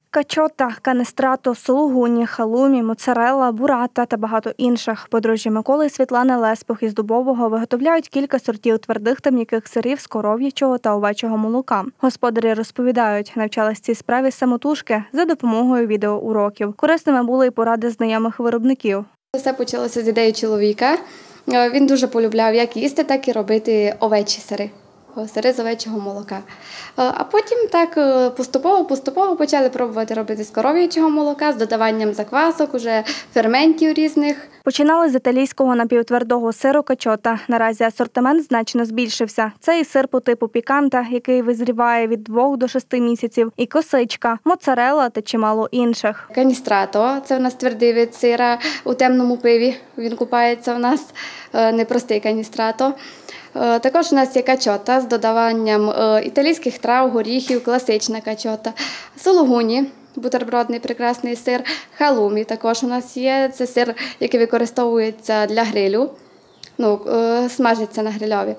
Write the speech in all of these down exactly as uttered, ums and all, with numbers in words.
Качота, канестрато, сулугуні, халумі, моцарелла, бурата та багато інших. Подружжя Миколи і Світлани Леспох із Дубового виготовляють кілька сортів твердих та м'яких сирів з коров'ячого та овечого молока. Господарі розповідають, навчались цій справі самотужки за допомогою відеоуроків. Корисними були й поради знайомих виробників. Все почалося з ідеї чоловіка. Він дуже полюбляв як їсти, так і робити овечі сири. Сири з овечого молока. А потім так поступово-поступово почали пробувати робити з коров'ячого молока, з додаванням заквасок, уже ферментів різних. Починали з італійського напівтвердого сиру качота. Наразі асортимент значно збільшився. Це і сир по типу піканта, який визріває від двох до шести місяців, і косичка, моцарелла та чимало інших. Каністрато – це у нас твердий вид сира у темному пиві. Він купається у нас, непростий каністрато. Також у нас є качота з додаванням італійських трав, горіхів, класична качота, сулугуні, бутербродний прекрасний сир, халумі також у нас є. Це сир, який використовується для грилю, ну, смажиться на грильові.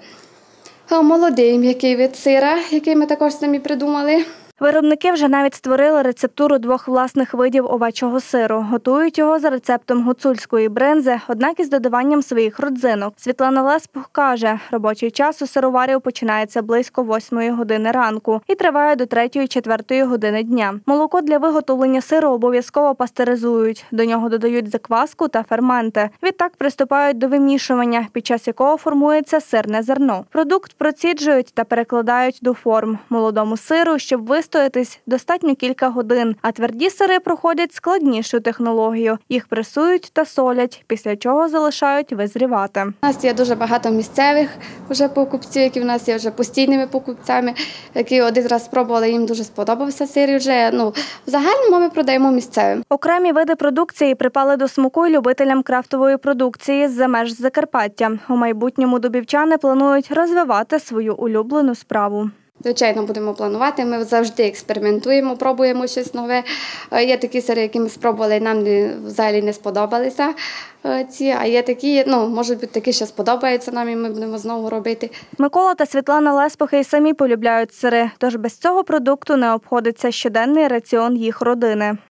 Молодий м'який вид сира, який ми також самі придумали. Виробники вже навіть створили рецептуру двох власних видів овечого сиру. Готують його за рецептом гуцульської бринзи, однак із додаванням своїх родзинок. Світлана Леспох каже, робочий час у сироварів починається близько восьмої години ранку і триває до третьої-четвертої години дня. Молоко для виготовлення сиру обов'язково пастеризують. До нього додають закваску та ферменти. Відтак приступають до вимішування, під час якого формується сирне зерно. Продукт проціджують та перекладають до форм. Молодому сиру, щоб вистояти, достатньо кілька годин, а тверді сири проходять складнішу технологію. Їх пресують та солять, після чого залишають визрівати. У нас є дуже багато місцевих вже покупців, які в нас є вже постійними покупцями, які один раз спробували, їм дуже сподобався сир. І вже, ну, в загальному ми продаємо місцевим. Окремі види продукції припали до смаку й любителям крафтової продукції з-за меж Закарпаття. У майбутньому дубівчани планують розвивати свою улюблену справу. Звичайно, будемо планувати, ми завжди експериментуємо, пробуємо щось нове. Є такі сири, які ми спробували, нам взагалі не сподобалися ці, а є такі, ну, може бути такі, що сподобаються нам і ми будемо знову робити. Микола та Світлана Леспохи й самі полюбляють сири, тож без цього продукту не обходиться щоденний раціон їх родини.